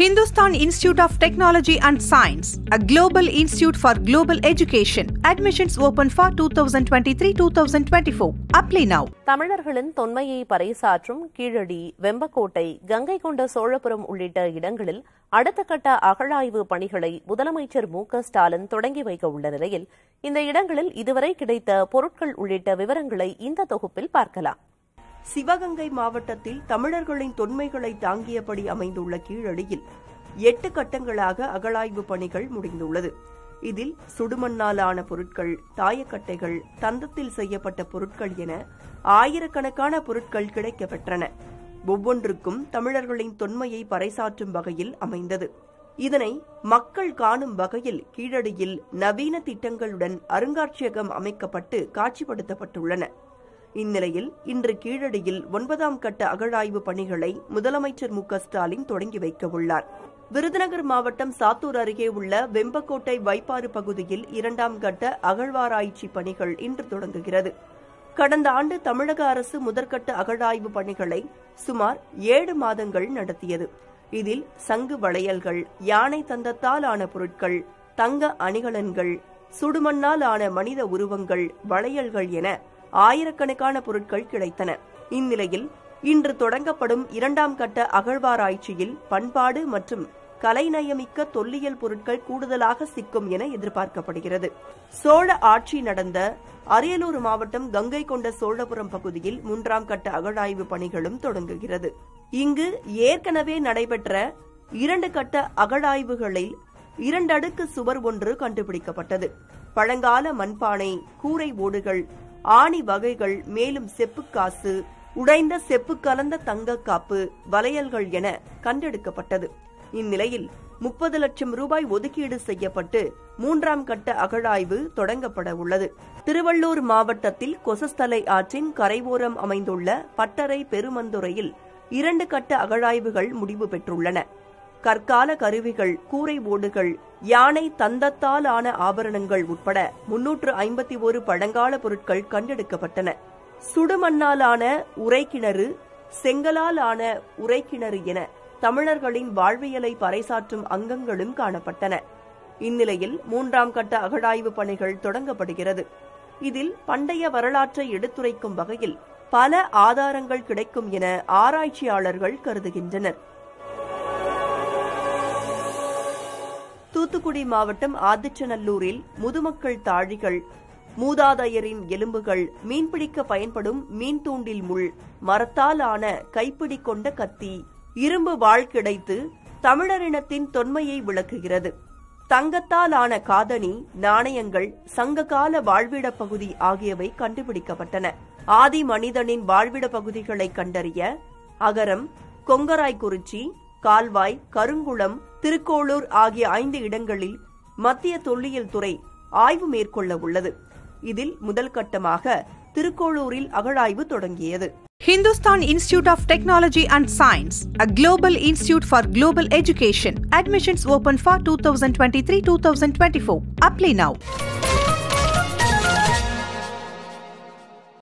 Hindustan Institute of Technology and Science, a global institute for global education. Admissions open for 2023-2024. Apply now. தமிழர்களின் தொன்மையை பறைசாற்றும் கீழடி, வெம்பக்கோட்டை, கங்கை கொண்ட சோழபுரம் உள்ளிட்ட இடங்களில் அடுத்த கட்ட அகழாய்வு பணிகளை முதலமைச்சர் ஸ்டாலின் தொடங்கி வைக்க உள்ள நிலையில் இந்த இடங்களில் இதுவரை கிடைத்த பொருட்கள் உள்ளிட்ட விவரங்களை இந்த தொகுப்பில் பார்க்கலாம். சிவகங்கை மாவட்டத்தில் தமிழர்களின் தொன்மைகளை தாங்கியபடி அமைந்துள்ள கீழடியில் 8 கட்டங்களாக அகழாய்வு பணிகள் முடிந்துள்ளது. இதில் சுடுமண்ணாலான பொருட்கள், தாயக்கட்டைகள், தந்தத்தில் செய்யப்பட்ட பொருட்கள் என ஆயிரக்கணக்கான பொருட்கள் கிடைக்கப்பெற்றன. ஒவ்வொன்றுக்கும் தமிழர்களின் தொன்மையை பறைசாற்றும் வகையில் அமைந்தது. இதனை மக்கள் காணும் வகையில் கீழடியில் நவீன திட்டங்களுடன் அருங்காட்சியகம் அமைக்கப்பட்டு காட்சிப்படுத்தப்பட்டுள்ளன. இந்நிலையில் இன்று கீழடியில் 9ஆம் கட்ட அகழாய்வு பணிகளை முதலமைச்சர் ஸ்டாலின் தொடங்கி வைக்க உள்ளார். விருதுநகர் மாவட்டம் சாத்தூர் அருகே உள்ள வெம்பக்கோட்டை வைப்பாறு பகுதியில் 2ஆம் கட்ட அகழ்வாராய்ச்சி பணிகள் இன்று தொடங்குகிறது. கடந்த ஆண்டு தமிழக அரசு முதற்கட்ட அகழாய்வு பணிகளை சுமார் 7 மாதங்கள் நடத்தியது. இதில் சங்கு வளையல்கள், யானை தந்தத்தால் ஆன பொருட்கள், தங்க அணிகலன்கள், சுடுமண்ணால் ஆன மனித உருவங்கள், வளையல்கள் என ஆயிரக்கணக்கான பொருட்கள் கிடைத்தன. இந்நிலையில் இன்று தொடங்கப்படும் 2ஆம் கட்ட அகழ்வாராய்ச்சியில் பண்பாடு மற்றும் கலைநயமிக்க தொல்லியல் பொருட்கள் கூடுதலாக சிக்கும் என எதிர்பார்க்கப்படுகிறது. சோழ ஆட்சி நடந்த அரியலூர் மாவட்டம் கங்கை கொண்ட சோழபுரம் பகுதியில் 3ஆம் கட்ட அகழாய்வு பணிகளும் தொடங்குகிறது. இங்கு ஏற்கனவே நடைபெற்ற 2 கட்ட அகழாய்வுகளில் 2 அடுக்கு சுவர் ஒன்று கண்டுபிடிக்கப்பட்டது. பழங்கால மண்பானை, கூரை ஓடுகள், ஆணி வகைகள், மேலும் செப்புக்காசு, உடைந்த செப்பு கலந்த தங்கக்காப்பு, வளையல்கள் என கண்டெடுக்கப்பட்டது. இந்நிலையில் 30 லட்சம் ரூபாய் ஒதுக்கீடு செய்யப்பட்டு 3ஆம் கட்ட அகழாய்வு தொடங்கப்பட உள்ளது. திருவள்ளூர் மாவட்டத்தில் கொசஸ்தலை ஆற்றின் கரையோரம் அமைந்துள்ள பட்டறை பெருமந்துறையில் 2 கட்ட அகழாய்வுகள் முடிவு பெற்றுள்ளன. கற்கால கருவிகள், கூரை ஓடுகள், யானை தந்தத்தால் ஆன ஆபரணங்கள் உட்பட 351 பழங்கால பொருட்கள் கண்டெடுக்கப்பட்டன. சுடுமண்ணாலான உரைக்கிணறு, செங்கலால் ஆன உரைக்கிணறு என தமிழர்களின் வாழ்வியலை பறைசாற்றும் அங்கங்களும் காணப்பட்டன. இந்நிலையில் 3ஆம் கட்ட அகழாய்வு பணிகள் தொடங்கப்படுகிறது. இதில் பண்டைய வரலாற்றை எடுத்துரைக்கும் வகையில் பல ஆதாரங்கள் கிடைக்கும் என ஆராய்ச்சியாளர்கள் கருதுகின்றனர். தூத்துக்குடி மாவட்டம் ஆதிச்சநல்லூரில் முதுமக்கள் தாழிகள், மூதாதையரின் எலும்புகள், மீன்பிடிக்க பயன்படும் மீன் தூண்டில் முள், மரத்தால் ஆன கைப்பிடி கொண்ட கத்தி, இரும்பு வாள் கிடைத்து தமிழரினத்தின் தொன்மையை விளக்குகிறது. தங்கத்தால் ஆன காதணி, நாணயங்கள், சங்ககால வாழ்விட பகுதி ஆகியவை கண்டுபிடிக்கப்பட்டன. ஆதி மனிதனின் வாழ்விட பகுதிகளை கண்டறிய அகரம், கொங்கராய்குறிச்சி, கால்வாய், கருங்குளம், திருக்கோளூர் ஆகிய 5 இடங்களில் மத்திய தொல்லியல் துறை ஆய்வு மேற்கொள்ள உள்ளது. இதில் முதல் கட்டமாக திருக்கோளூரில் அகழாய்வு தொடங்கியது. Hindustan Institute of Technology and Science, a global institute for global education. Admissions open for 2023-2024. Apply now.